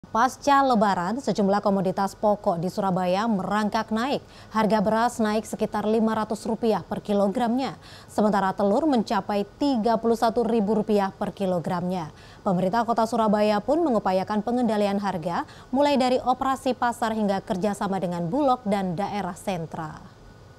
Pasca Lebaran, sejumlah komoditas pokok di Surabaya merangkak naik. Harga beras naik sekitar Rp500 per kilogramnya, sementara telur mencapai Rp31.000 per kilogramnya. Pemerintah Kota Surabaya pun mengupayakan pengendalian harga, mulai dari operasi pasar hingga kerjasama dengan Bulog dan daerah sentra.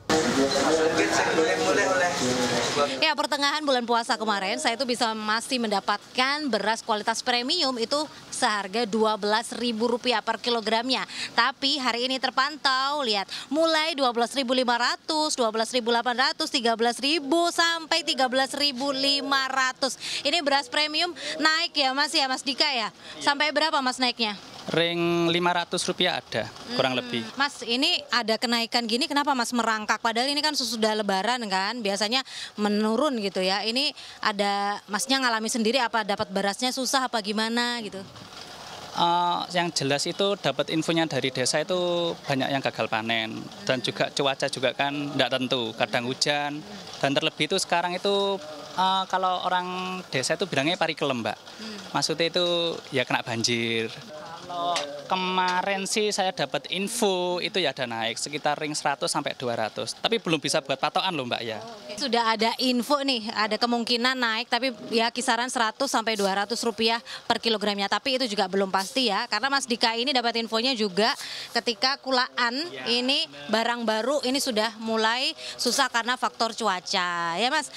Ya, pertengahan bulan puasa kemarin saya itu masih mendapatkan beras kualitas premium itu seharga Rp12.000 per kilogramnya. Tapi hari ini terpantau, lihat, mulai Rp12.500, Rp12.800, Rp13.000 sampai Rp13.500. Ini beras premium naik ya Mas Dika ya? Sampai berapa Mas naiknya? Ring Rp500 ada, kurang lebih. Mas, ini ada kenaikan gini, kenapa Mas merangkak? Padahal ini kan sudah Lebaran kan, biasanya menurun gitu ya. Ini ada, Masnya ngalami sendiri apa dapat berasnya susah apa gimana gitu? Yang jelas itu dapat infonya dari desa itu banyak yang gagal panen. Dan juga cuaca juga kan tidak tentu, kadang hujan. Dan terlebih itu sekarang itu kalau orang desa itu bilangnya parikelem, Mbak. Maksudnya itu ya kena banjir. Kalau kemarin sih saya dapat info itu ya ada naik sekitar ring 100 sampai 200. Tapi belum bisa buat patokan loh Mbak ya. Sudah ada info nih, ada kemungkinan naik tapi ya kisaran 100 sampai Rp200 per kilogramnya. Tapi itu juga belum pasti ya, karena Mas Dika ini dapat infonya juga ketika kulaan ini barang baru ini sudah mulai susah karena faktor cuaca. Ya Mas?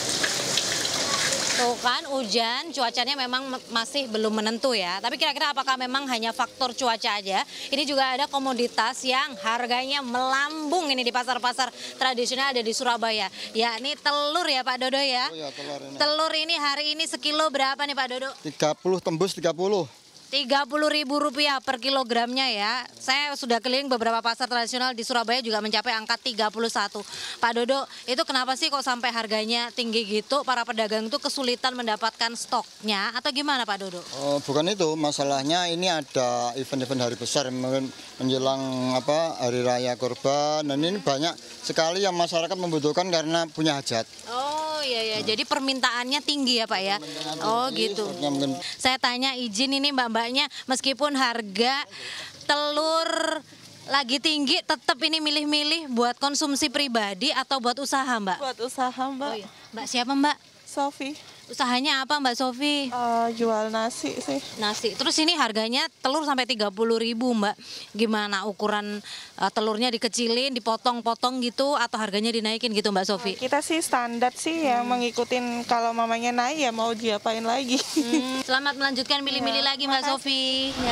Tuh kan hujan, cuacanya memang masih belum menentu ya. Tapi kira-kira apakah memang hanya faktor cuaca aja? Ini juga ada komoditas yang harganya melambung ini di pasar-pasar tradisional ada di Surabaya. Yakni telur ya Pak Dodo ya? Oh ya, telur ini. Telur ini hari ini sekilo berapa nih Pak Dodo? 30 tembus 30. Rp30.000 per kilogramnya ya. Saya sudah keliling beberapa pasar tradisional di Surabaya juga mencapai angka 31. Pak Dodo, itu kenapa sih kok sampai harganya tinggi gitu? Para pedagang itu kesulitan mendapatkan stoknya atau gimana Pak Dodo? Bukan itu, masalahnya ini ada event-event hari besar menjelang hari raya kurban. Dan ini banyak sekali yang masyarakat membutuhkan karena punya hajat. Oh iya, jadi permintaannya tinggi ya Pak ya? Oh gitu. Saya tanya izin ini mbak-mbaknya, meskipun harga telur lagi tinggi, tetap ini milih-milih buat konsumsi pribadi atau buat usaha Mbak? Buat usaha Mbak. Oh, iya. Mbak siapa Mbak? Sofi. Usahanya apa Mbak Sofi? Jual nasi sih. Nasi. Terus ini harganya telur sampai Rp30.000 Mbak. Gimana ukuran telurnya dikecilin, dipotong-potong gitu atau harganya dinaikin gitu Mbak Sofi? Kita sih standar sih ya mengikutin kalau mamanya naik ya mau diapain lagi. Selamat melanjutkan milih-milih lagi Mbak Sofi. Ya.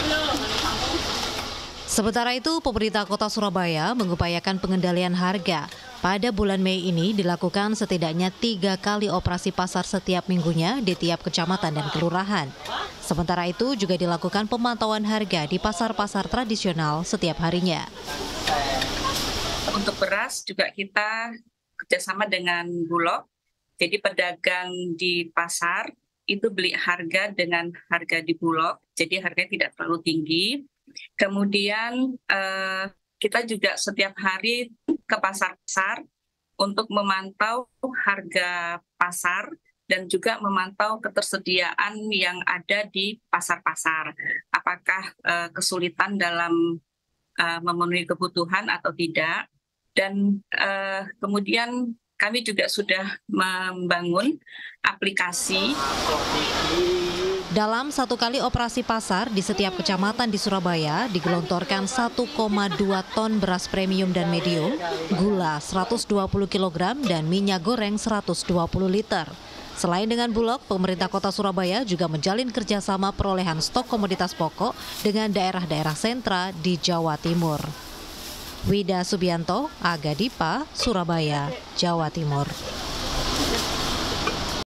Sementara itu, pemerintah Kota Surabaya mengupayakan pengendalian harga. Pada bulan Mei ini dilakukan setidaknya 3 kali operasi pasar setiap minggunya di tiap kecamatan dan kelurahan. Sementara itu juga dilakukan pemantauan harga di pasar-pasar tradisional setiap harinya. Untuk beras juga kita kerjasama dengan Bulog. Jadi pedagang di pasar itu beli harga dengan harga di Bulog. Jadi harganya tidak terlalu tinggi. Kemudian kita juga setiap hari ke pasar-pasar untuk memantau harga pasar dan juga memantau ketersediaan yang ada di pasar-pasar. Apakah kesulitan dalam memenuhi kebutuhan atau tidak. Dan kemudian kami juga sudah membangun aplikasi. Dalam satu kali operasi pasar di setiap kecamatan di Surabaya digelontorkan 1,2 ton beras premium dan medium, gula 120 kg dan minyak goreng 120 liter. Selain dengan Bulog, pemerintah Kota Surabaya juga menjalin kerjasama perolehan stok komoditas pokok dengan daerah-daerah sentra di Jawa Timur. Wida Subianto, Aga Dipa, Surabaya, Jawa Timur.